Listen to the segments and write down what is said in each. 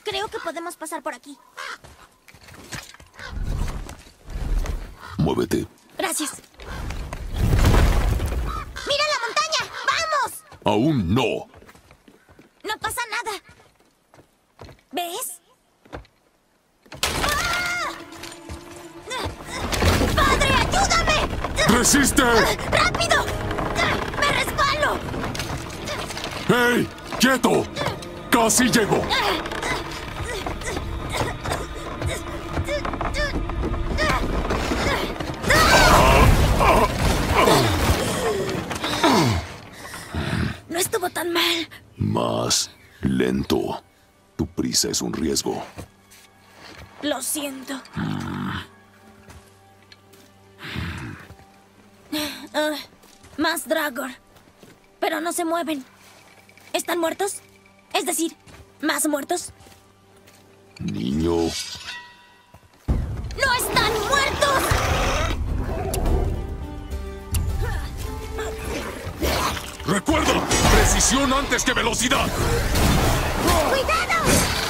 Creo que podemos pasar por aquí. Muévete. Gracias. ¡Mira la montaña! ¡Vamos! Aún no. No pasa nada. ¿Ves? ¡Ah! ¡Padre, ayúdame! ¡Resiste! ¡Rápido! ¡Me resbalo! ¡Hey! ¡Quieto! ¡Casi llego! No estuvo tan mal. Más lento. Tu prisa es un riesgo. Lo siento. Más Dragor. Pero no se mueven. ¿Están muertos? Es decir, ¿más muertos? Niño. ¡No están muertos! ¡Recuerda! ¡Precisión antes que velocidad! ¡Cuidado!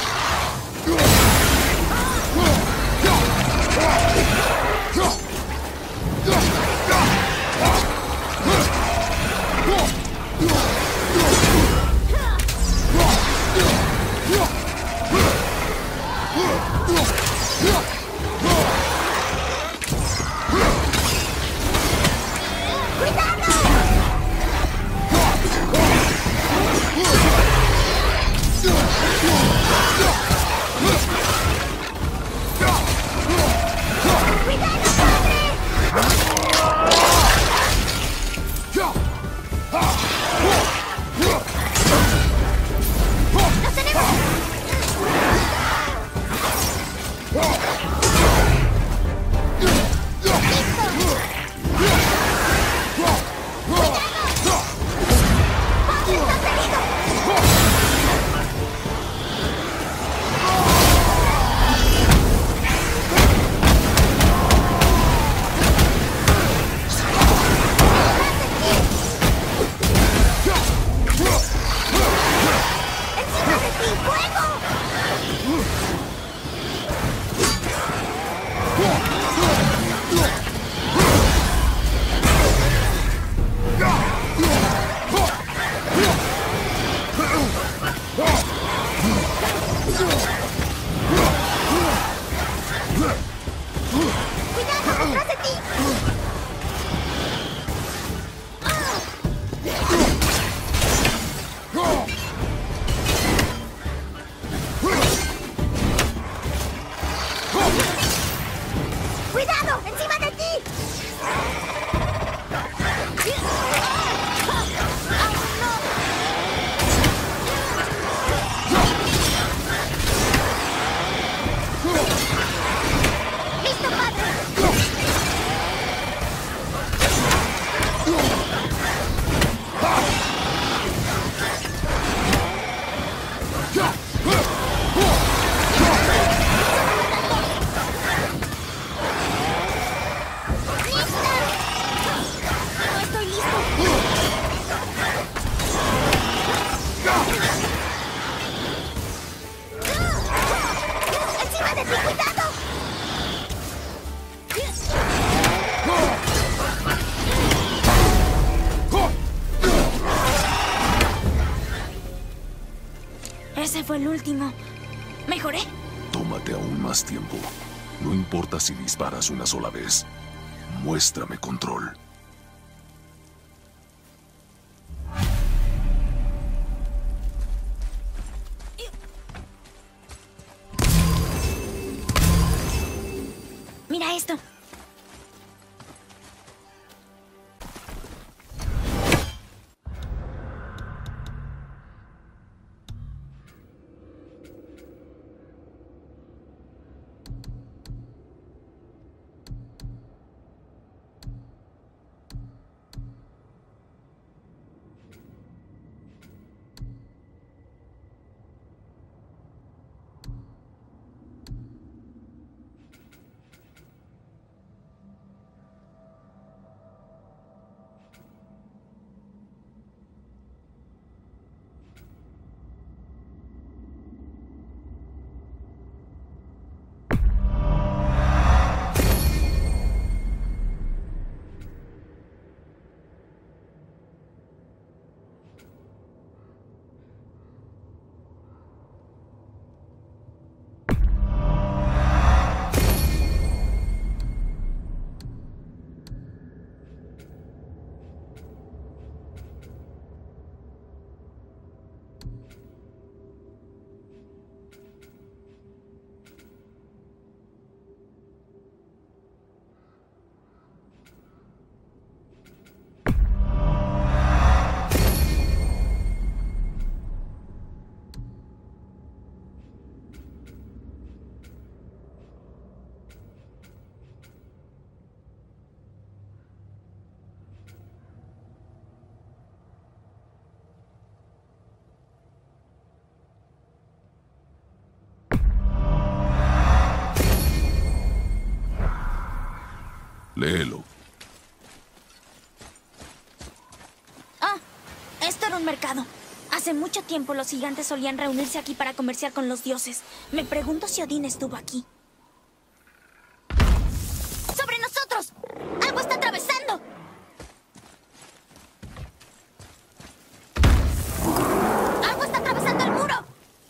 ¡Cuidado! ¡Encima de ti! ¡Listo, padre! ¡No estoy listo! ¡Encima de ti! ¡Cuidado! Ese fue el último. ¿Mejoré? Tómate aún más tiempo. No importa si disparas una sola vez. Muéstrame control. Mira esto. Léelo. Ah, esto era un mercado. Hace mucho tiempo los gigantes solían reunirse aquí para comerciar con los dioses. Me pregunto si Odín estuvo aquí. ¡Sobre nosotros! ¡Algo está atravesando! ¡Algo está atravesando el muro!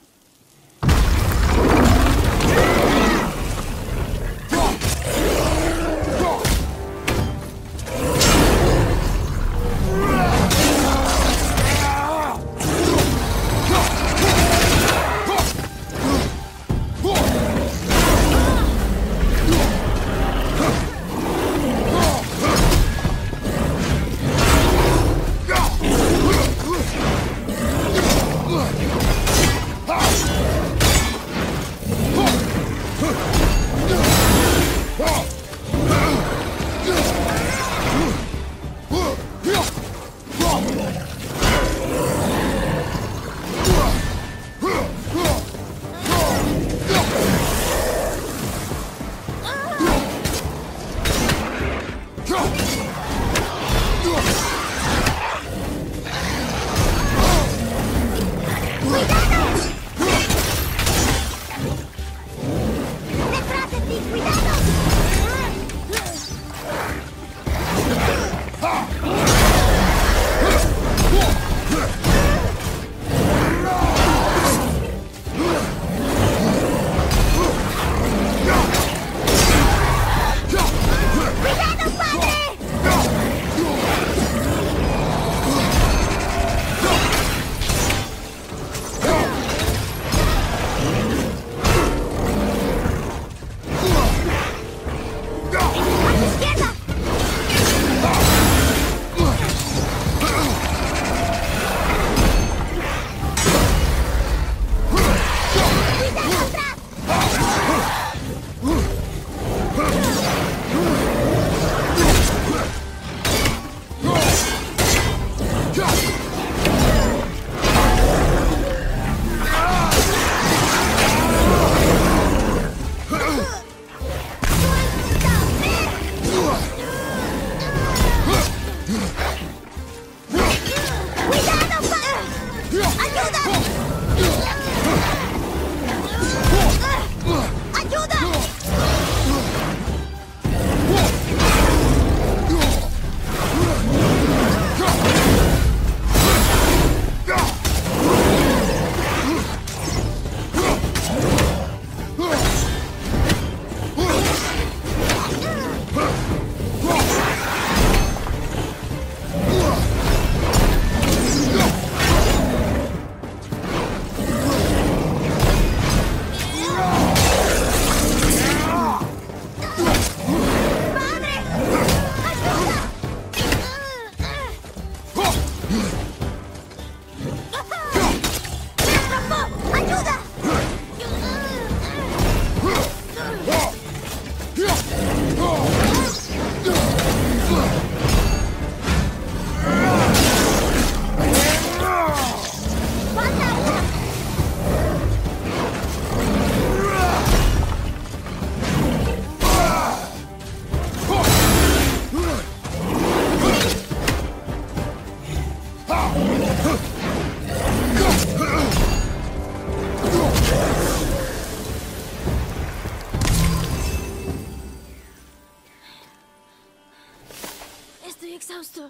Estoy exhausto.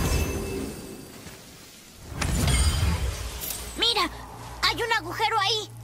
¡Mira! ¡Hay un agujero ahí!